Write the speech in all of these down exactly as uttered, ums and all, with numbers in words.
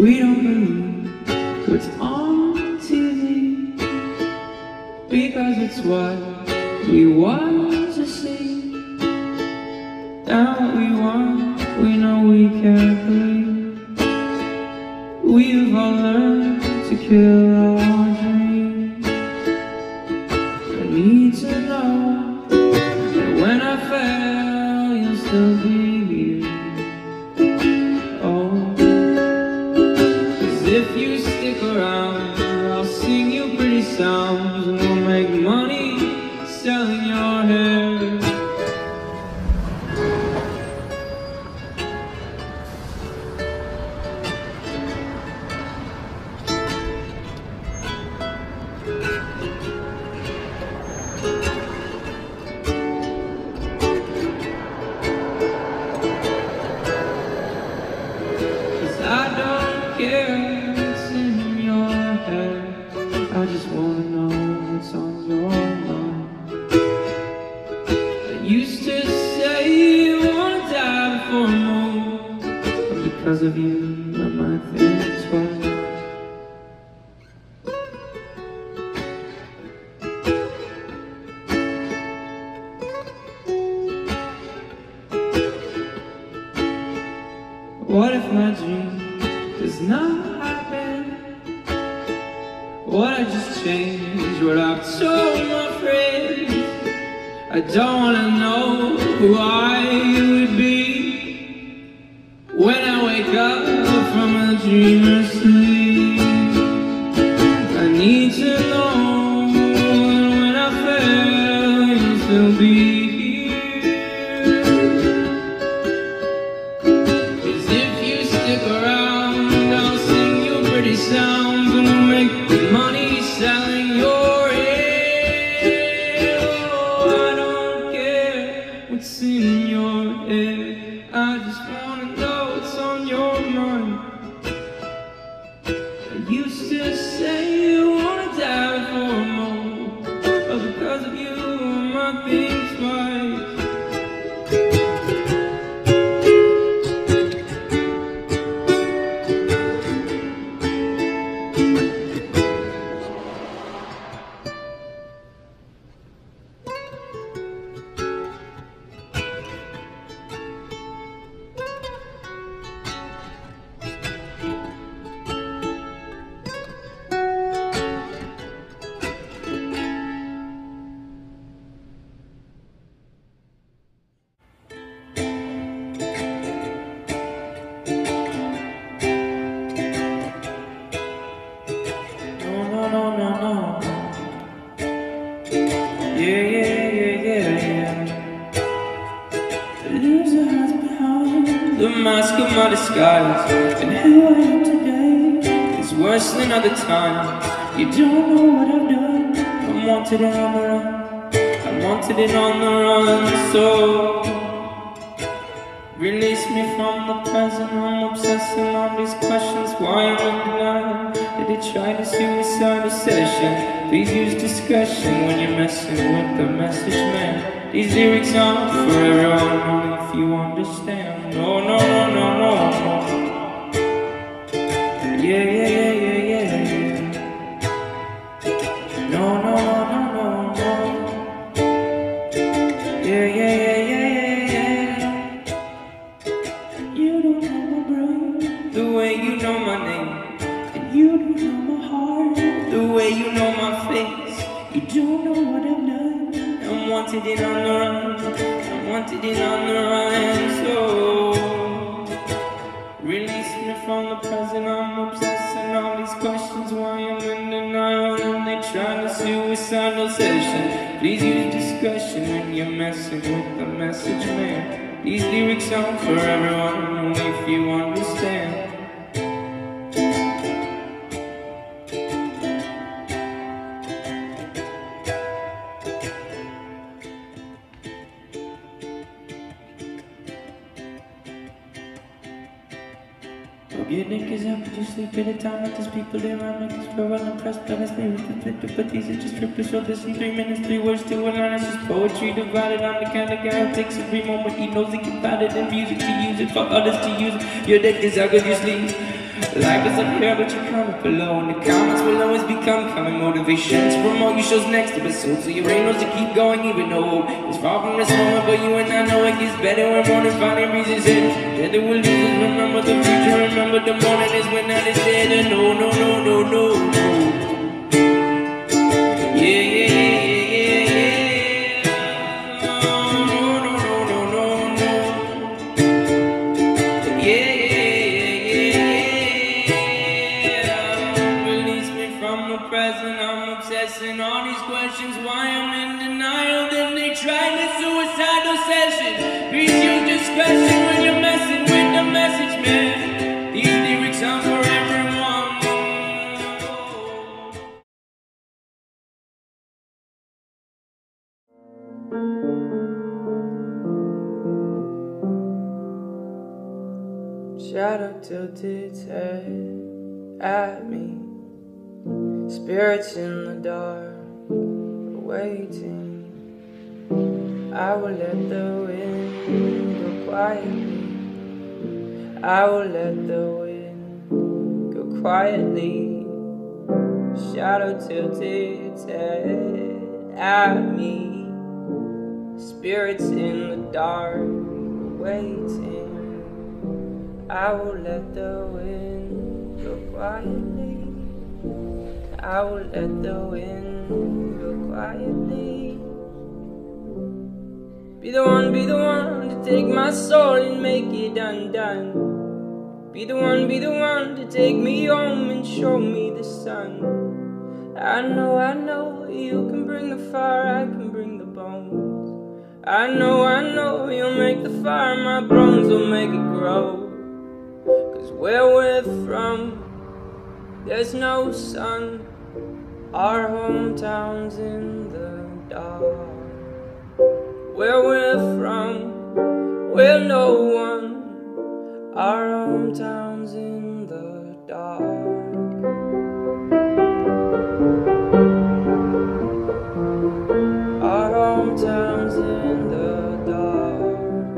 We don't believe what's on T V, because it's what we want to see. Now what we want, we know we can't believe. We've all learned to kill our dreams. I need to know that when I fail, you'll still be here. Oh, 'cause if you stick around, I'll sing you pretty sounds, and we'll make money selling your hair. What's in your head? I just wanna know what's on your mind. I used to say you wanna die before a move, but because of you, I might think twice. What if my dream does not happen? What I just changed, what I've told my friends. I don't wanna know who I would be when I wake up from a dream or sleep. I need to know when I fail, you'll still be here. 'Cause if you stick around, I'll sing you pretty sounds, and we'll make money selling your hair. Oh, I don't care what's in your head, I just wanna know what's on your mind. I used to say you wanna die for a moment, but because of you, I might think twice. Yeah, yeah, yeah, yeah, yeah. The loser has behind the mask of my disguise, and who I am today is worse than other times. You don't know what I've done. I'm wanted and on the run. I'm wanted and on the run. So release me from the present. I'm obsessing on these questions. Why I'm in denial? Did he try to suicide a session? Please use discretion when you're messing with the message man. These lyrics aren't for everyone, only if you understand. No, no, no, no, no, no. Yeah, yeah, yeah, yeah, yeah, yeah. No, no, no, no, no, no. Yeah, yeah, yeah, yeah, yeah, yeah. You don't know my brain the way you know my name, and you don't know my heart the way you know my face. You don't know what I've done. I'm wanted and on the run. I'm wanted and on the run. So release me from the present. I'm obsessing on these questions. Why I'm in denial and they trying to suicidal session. Please use discretion when you're messing with the message man. These lyrics aren't for everyone, only if you understand. Your dick is up, but you sleep at a time like there's people around, like this floor unimpressed by this lyrics conflicted, but these are just trippers. So this in three minutes, three words to a line. It's just poetry divided. I'm the kind of guy who takes every moment he knows he can find it in music to use it for others to use it. Your dick is out of your sleeve. Life is up here, but you come up below, and the comments will always become common motivation to promote your show's next episode, so your brain knows to keep going even though it's far from this moment. But you and I know it gets better when morning finally reaches it. Together we'll lose it. Remember the future, remember the morning is when night is dead. And no, no, no, no, no, no. Yeah, yeah, yeah, yeah, yeah. No, no, no, no, no, no. Yeah, present, I'm obsessing all these questions. Why I'm in denial, then they try the suicidal session. Please use discretion when you're messing with the message, man. These lyrics are for everyone. Shadow tilted head at me. Spirits in the dark, waiting. I will let the wind go quietly. I will let the wind go quietly. Shadow tilted head at me. Spirits in the dark, waiting. I will let the wind go quietly. I will let the wind go quietly. Be the one, be the one to take my soul and make it undone. Be the one, be the one to take me home and show me the sun. I know, I know you can bring the fire, I can bring the bones. I know, I know you'll make the fire, my bones will make it grow. Cause where we're from, there's no sun. Our hometown's in the dark. Where we're from, we're no one. Our hometown's in the dark. Our hometown's in the dark.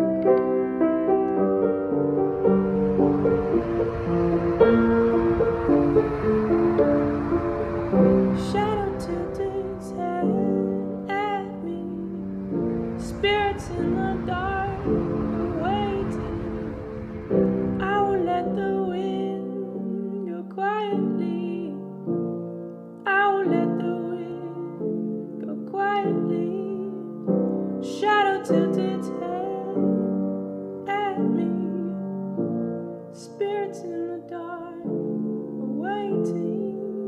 Shadow tilted his head at me. Spirits in the dark, waiting. I will let the wind go quietly. I will let the wind go quietly. Shadow tilted his head at me. Spirits in the dark, waiting.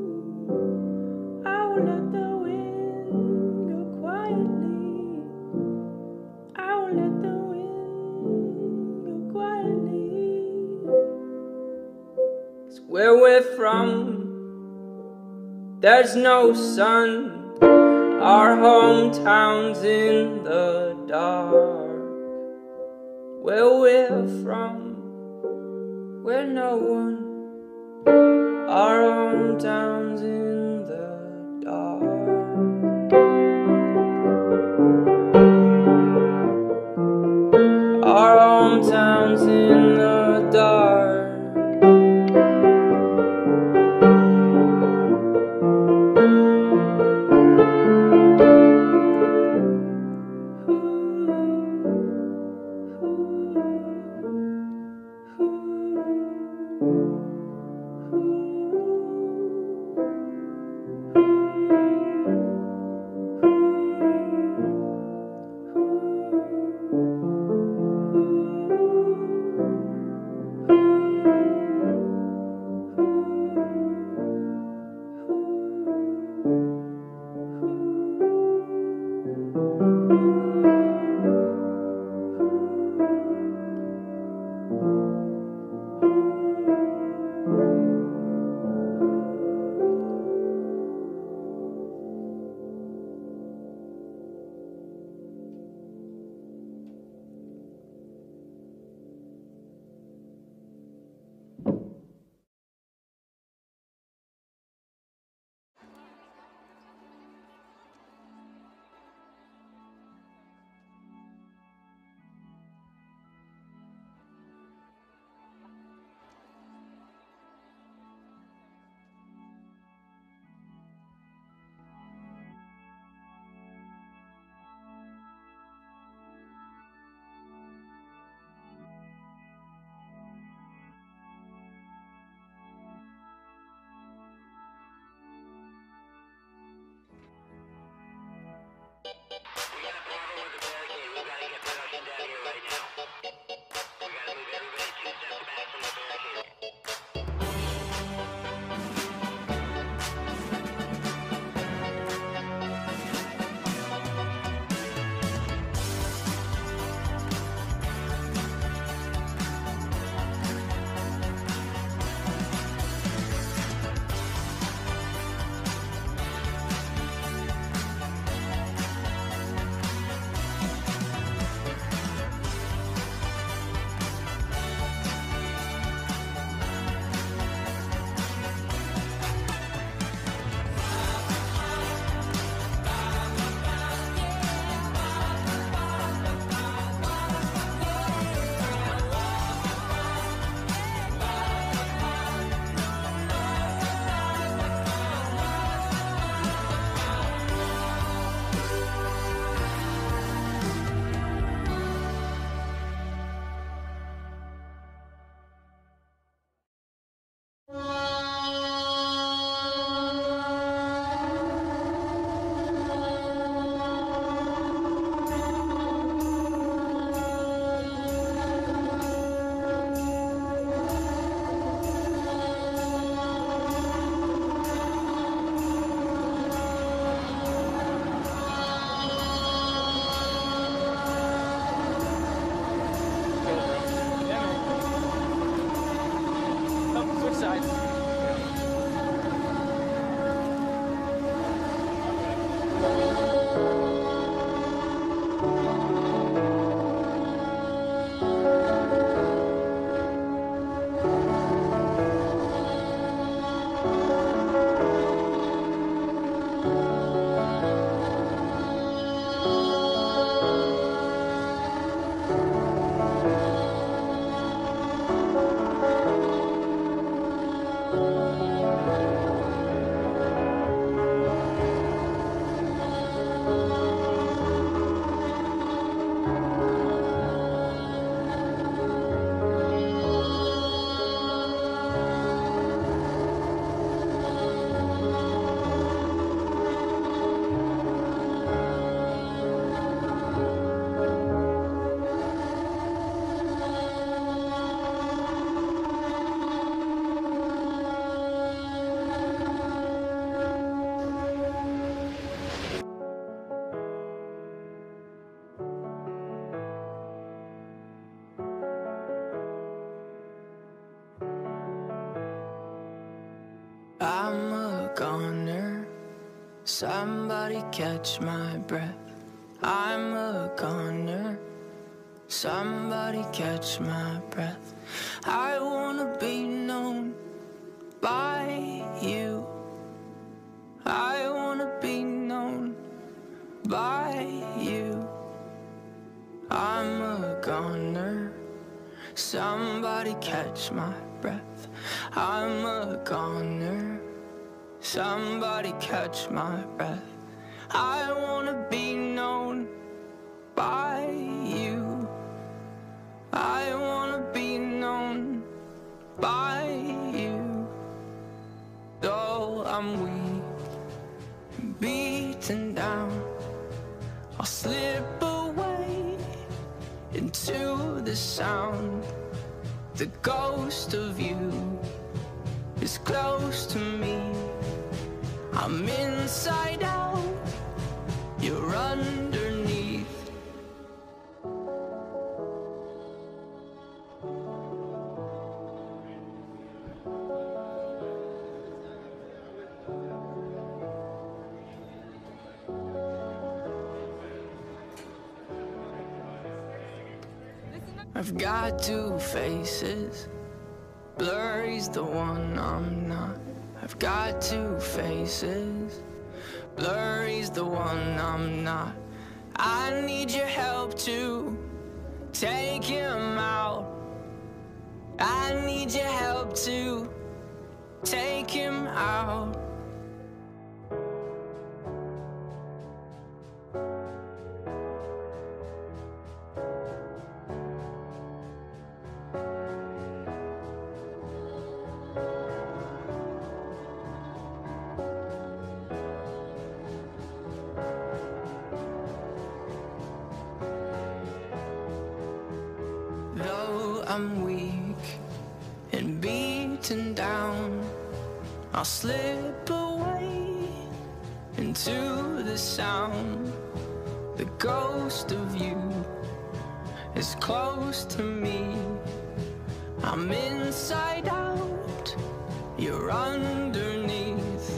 Let the wind go quietly. I will let the wind go quietly. Cause where we're from, there's no sun. Our hometown's in the dark. Where we're from, we're no one. Our hometown's in the dark. Our hometown's in the dark. Somebody catch my breath, I'm a goner. Somebody catch my breath, I wanna be known by you. I wanna be known by you. I'm a goner. Somebody catch my breath, I'm a goner. Somebody catch my breath, I wanna be known by you. I wanna be known by you. Though I'm weak, beaten down, I'll slip away into the sound. The ghost of you is close to me. I'm inside out, you're underneath. I've got two faces, blurry's the one I'm not. I've got two faces, blurry's the one I'm not. I need your help to take him out. I need your help to take him out. Though I'm weak and beaten down, I'll slip away into the sound. The ghost of you is close to me. I'm inside out, you're underneath.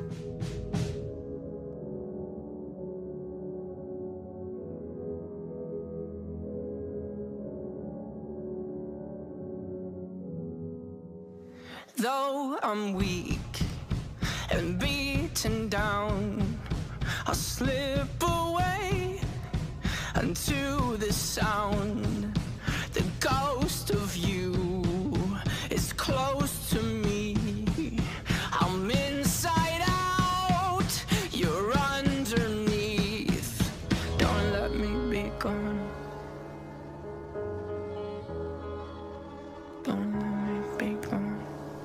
Though I'm weak and beaten down, I'll slip away into the sound. The ghost of you is close to me. I'm inside out, you're underneath. Don't let me be gone. Don't let me be gone.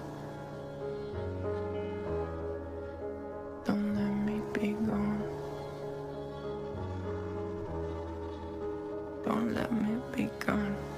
Don't let me be gone. Don't let me be gone.